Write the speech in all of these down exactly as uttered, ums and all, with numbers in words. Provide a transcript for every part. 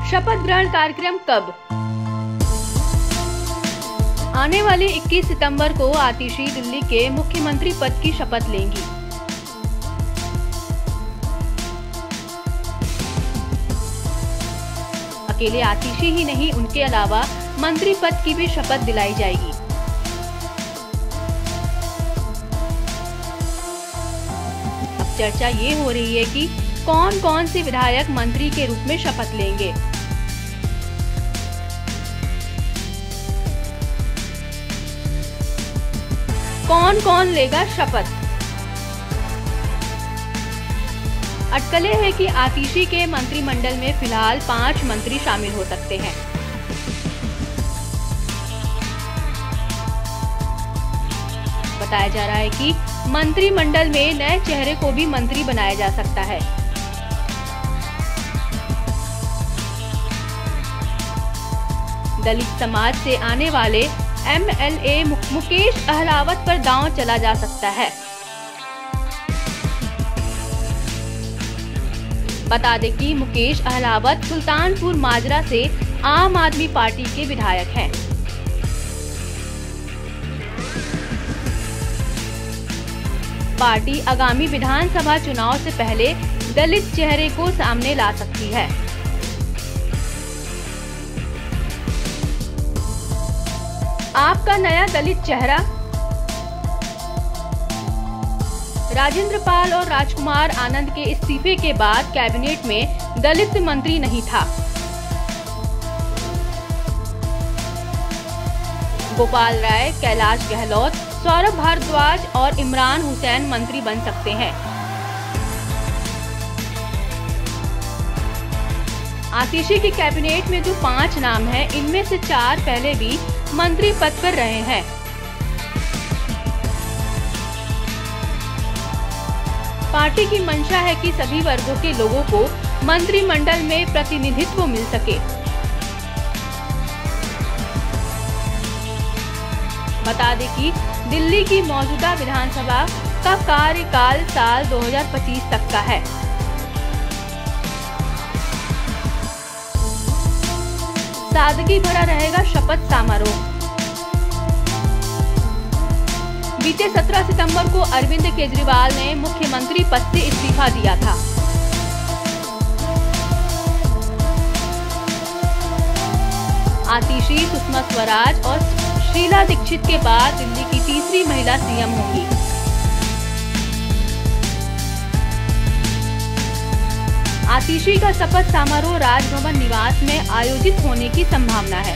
शपथ ग्रहण कार्यक्रम कब? आने वाले इक्कीस सितंबर को आतिशी दिल्ली के मुख्यमंत्री पद की शपथ लेंगी। अकेले आतिशी ही नहीं, उनके अलावा मंत्री पद की भी शपथ दिलाई जाएगी। अब चर्चा ये हो रही है कि कौन कौन से विधायक मंत्री के रूप में शपथ लेंगे। कौन कौन लेगा शपथ? अटकलें हैं कि आतिशी के मंत्रिमंडल में फिलहाल पांच मंत्री शामिल हो सकते हैं। बताया जा रहा है कि मंत्रिमंडल में नए चेहरे को भी मंत्री बनाया जा सकता है। दलित समाज से आने वाले M L A Mukesh Ahlawat पर दांव चला जा सकता है। बता दें कि मुकेश अहलावत सुल्तानपुर माजरा से आम आदमी पार्टी के विधायक हैं। पार्टी आगामी विधानसभा चुनाव से पहले दलित चेहरे को सामने ला सकती है। आपका नया दलित चेहरा? राजेंद्र पाल और राजकुमार आनंद के इस्तीफे के बाद कैबिनेट में दलित मंत्री नहीं था। गोपाल राय, कैलाश गहलोत, सौरभ भारद्वाज और इमरान हुसैन मंत्री बन सकते हैं। आतिशी की कैबिनेट में जो पांच नाम हैं, इनमें से चार पहले भी मंत्री पद पर रहे हैं। पार्टी की मंशा है कि सभी वर्गों के लोगों को मंत्रिमंडल में प्रतिनिधित्व मिल सके। बता दें कि दिल्ली की मौजूदा विधानसभा का कार्यकाल साल दो हज़ार पच्चीस तक का है। सादगी भरा रहेगा शपथ समारोह। बीते सत्रह सितंबर को अरविंद केजरीवाल ने मुख्यमंत्री पद से इस्तीफा दिया था। आतिशी सुषमा स्वराज और शीला दीक्षित के बाद दिल्ली की तीसरी महिला सी एम होंगी। आतिशी का शपथ समारोह राजभवन निवास में आयोजित होने की संभावना है।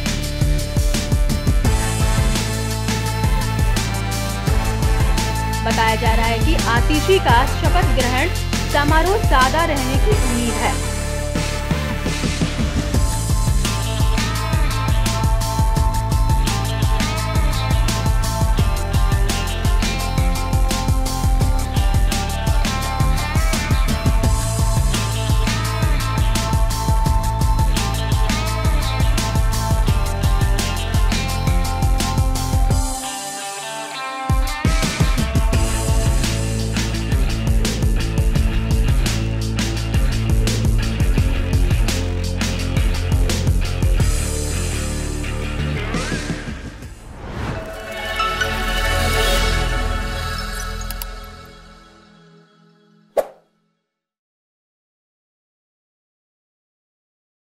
बताया जा रहा है कि आतिशी का शपथ ग्रहण समारोह सादा रहने की उम्मीद है।